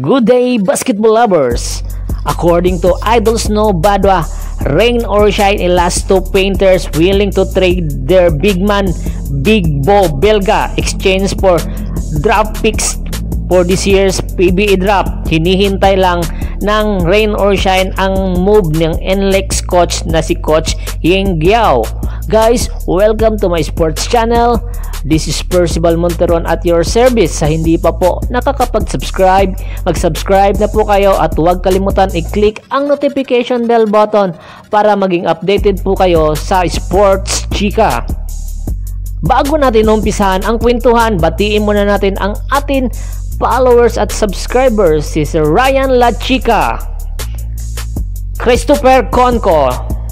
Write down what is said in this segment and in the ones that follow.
Good day, basketball lovers! According to Idol Snow Badwa, rain or shine, Elasto Painters willing to trade their big man, Big Bo Belga, exchange for draft picks for this year's PBA draft. Hinihintay lang ng rain or shine ang move ng NLEX coach na si Coach Yeng Giao. Guys, welcome to my sports channel. This is Percival Monteron at your service. Sa hindi pa po nakakapag-subscribe, mag-subscribe na po kayo at huwag kalimutan i-click ang notification bell button para maging updated po kayo sa Sports Chika. Bago natin umpisahan ang kwentuhan, batiin muna natin ang atin followers at subscribers, si Sir Ryan La Chica, Christopher Conco,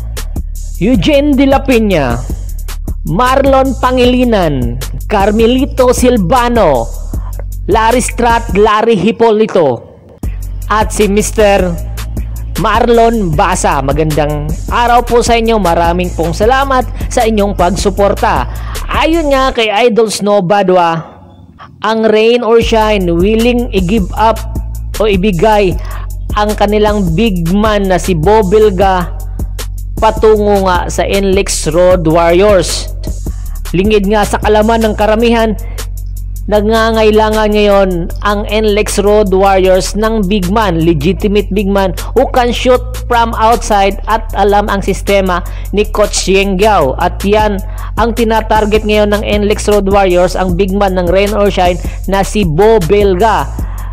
Eugene De La Piña, Marlon Pangilinan, Carmelito Silvano, Larry Strat, Larry Hipolito, at si Mr. Marlon Basa. Magandang araw po sa inyo. Maraming pong salamat sa inyong pagsuporta. Ayon nga kay Idol Snow Badwa, ang rain or shine willing i-give up o ibigay ang kanilang big man na si Bo Belga patungo nga sa NLEX Road Warriors. Lingid nga sa kalaman ng karamihan, nangangailangan ngayon ang NLEX Road Warriors ng big man, legitimate big man who can shoot from outside at alam ang sistema ni Coach Yeng Giao. At yan ang tinatarget ngayon ng NLEX Road Warriors, ang big man ng rain or shine na si Bo Belga.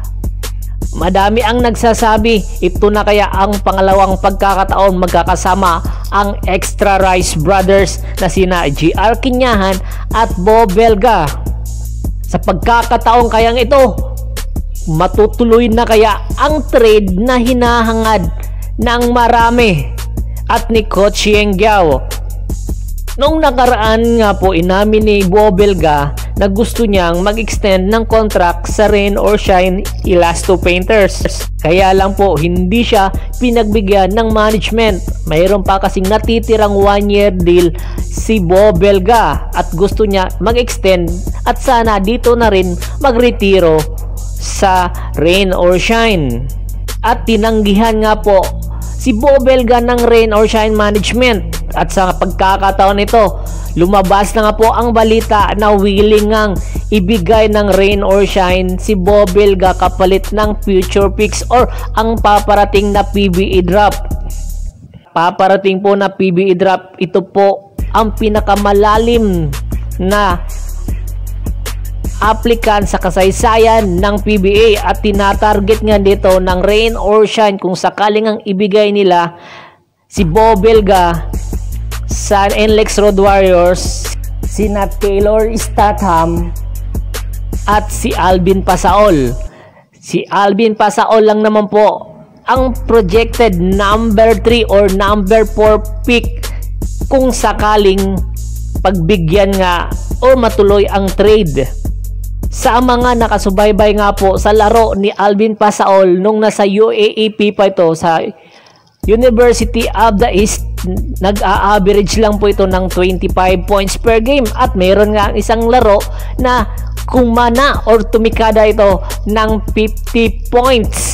Madami ang nagsasabi, ito na kaya ang pangalawang pagkakataon magkakasama ang Extra Rice Brothers na sina GR Kinyahan at Bo Belga. Sa pagkakataon kayang ito, matutuloy na kaya ang trade na hinahangad ng marami at ni Coach Yeng Giao. Noong nakaraan nga po, inamin ni Bo Belga na gusto niyang mag-extend ng contract sa rain or shine Elasto Painters. Kaya lang po hindi siya pinagbigyan ng management. Mayroon pa kasing natitirang 1-year deal si Bo Belga at gusto niya mag-extend at sana dito na rin magretiro sa rain or shine. At tinanggihan nga po si Bo Belga ng rain or shine management. At sa pagkakataon nito, lumabas na nga po ang balita na willing ngang ibigay ng rain or shine si Bo Belga kapalit ng future picks or ang paparating na PBA draft. Paparating po na PBA draft, ito po ang pinakamalalim na applicant sa kasaysayan ng PBA at tinatarget nga dito ng rain or shine kung sakaling ang ibigay nila si Bo Belga sa NLEX Road Warriors, sina Taylor Statham at si Alvin Pasaol. Si Alvin Pasaol lang naman po ang projected number 3 or number 4 pick kung sakaling pagbigyan nga o matuloy ang trade. Sa mga nakasubaybay nga po sa laro ni Alvin Pasaol nung nasa UAAP pa ito sa University of the East, nag-a-average lang po ito ng 25 points per game at mayroon nga isang laro na kumana or tumikada ito ng 50 points.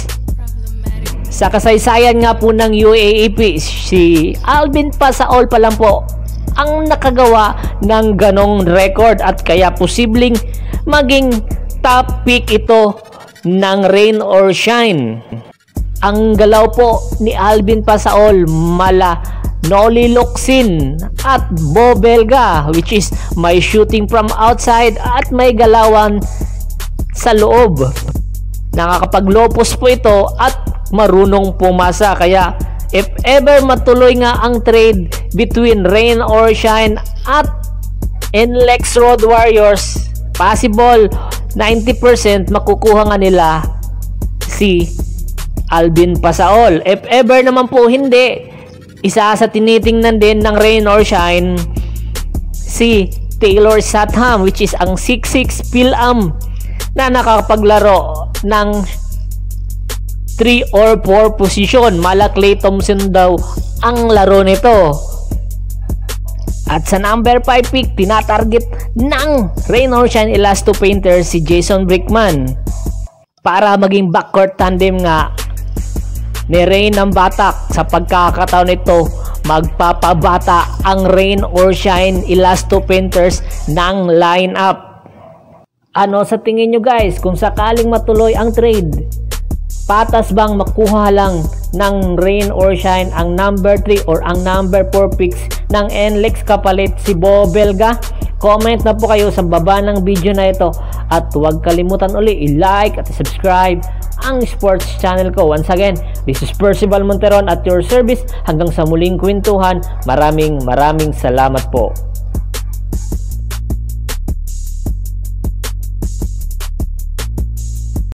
Sa kasaysayan nga po ng UAAP, si Alvin Pasaol pa lang po ang nakagawa ng ganong record at kaya posibleng maging top pick ito ng rain or shine. Ang galaw po ni Alvin Pasaol mala Noli Locsin at Bo Belga, which is may shooting from outside at may galawan sa loob. Nakakapaglopos po ito at marunong pumasa. Kaya if ever matuloy nga ang trade between rain or shine at NLEX Road Warriors, possible 90% makukuha nga nila si Alvin Pasaol. If ever naman po hindi, isa sa tinitingnan din ng rain or shine si Taylor Statham, which is ang 6'6 Phil-Am na nakakapaglaro ng 3 or 4 position. Mala Klay Thompson daw ang laro nito. At sa number 5 pick, tinatarget ng rain or shine Elasto Painters si Jason Brickman. para maging backcourt tandem nga ni Rain ng Batak. Sa pagkakataon nito, magpapabata ang rain or shine Elasto Painters ng lineup. Ano sa tingin nyo guys, kung sakaling matuloy ang trade, patas bang makuha lang ng rain or shine ang number 3 or ang number 4 picks ng NLEX kapalit si Bo Belga? Comment na po kayo sa baba ng video na ito at huwag kalimutan uli i-like at subscribe ang sports channel ko. Once again, this is Percival Monteron at your service. Hanggang sa muling kwentuhan, maraming salamat po.